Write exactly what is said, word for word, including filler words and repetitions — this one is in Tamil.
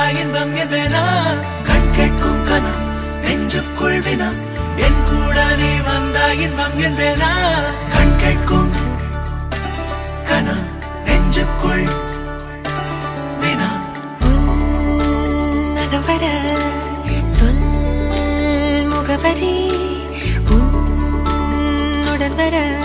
வந்தாய் இன்பம் என்பேனா கண் கேட்கும் கனம் நெஞ்சுக்குள் வினம் என் கூட நீ வந்தாய் இன்பம் என்பேனா கண் கேட்கும் கனம் நெஞ்சுக்குள் வினம் உன்னகம் வர சொல் முகவரி உன்னுடன் வர